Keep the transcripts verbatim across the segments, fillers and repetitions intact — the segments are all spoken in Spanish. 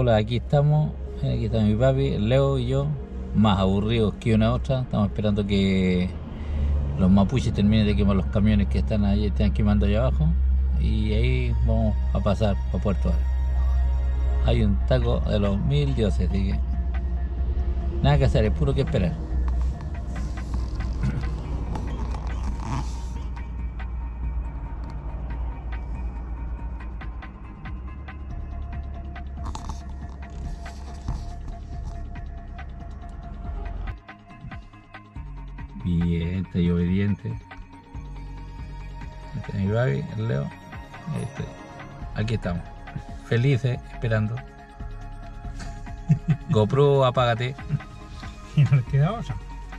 Hola, aquí estamos, eh, aquí está mi papi, el Leo y yo, más aburridos que una otra. Estamos esperando que los mapuches terminen de quemar los camiones que están ahí, están quemando allá abajo, y ahí vamos a pasar para Puerto Ara. Hay un taco de los mil dioses, así que nada que hacer, es puro que esperar. Bien, está y obediente. Este es mi papi, el Leo. Este, aquí estamos, felices, esperando. GoPro, apágate. Y no les queda otra.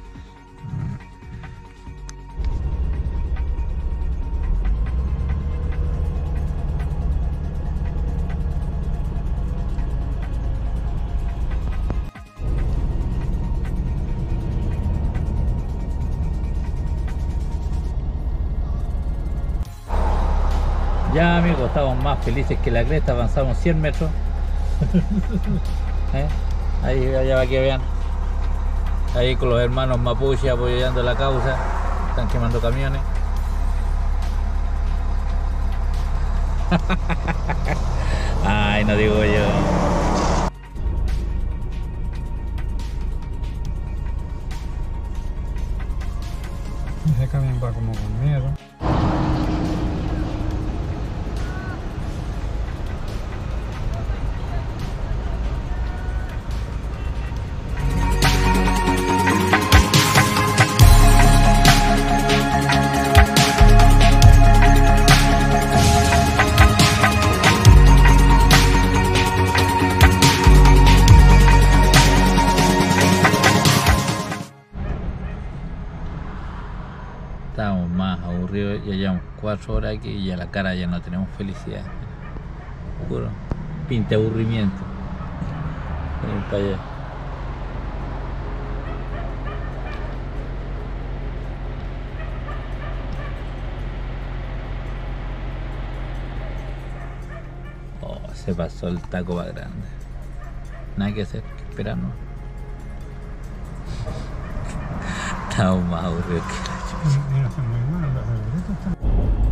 Ya, amigos, estamos más felices que la cresta, avanzamos cien metros. ¿Eh? Ahí, allá va que vean. Ahí con los hermanos mapuche apoyando la causa. Están quemando camiones. Ay, no digo yo. Ese camión va como con miedo. Estamos más aburridos, ya llevamos cuatro horas aquí y a la cara ya no tenemos felicidad. Puro pinta aburrimiento. Vamos para allá. Oh, se pasó el taco más grande. Nada que hacer, que esperarnos. Estamos más aburridos que la chucha. Y no están muy malos, los abuelitos están.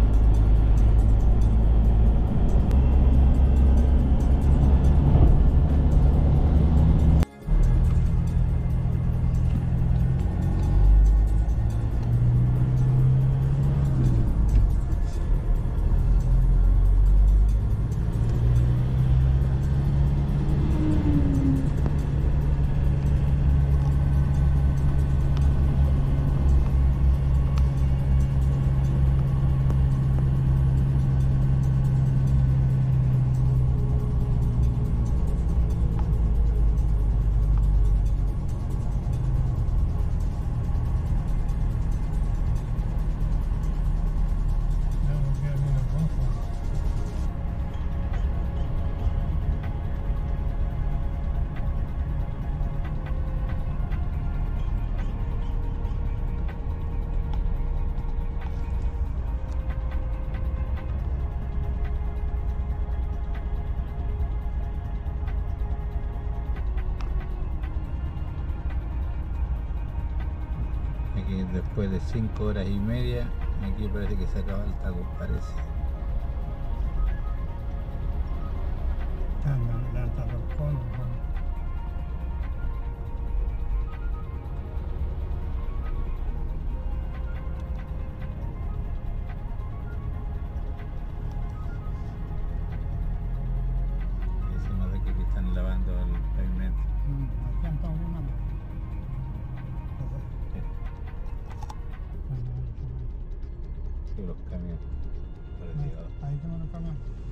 Aquí después de cinco horas y media, aquí parece que se acaba el taco, parece. Están levantando los fondos. Y se nota que aquí están lavando el pavimento. Aquí han estado llenando. Sí, los camiones. Por el lado. Ahí tenemos los camiones.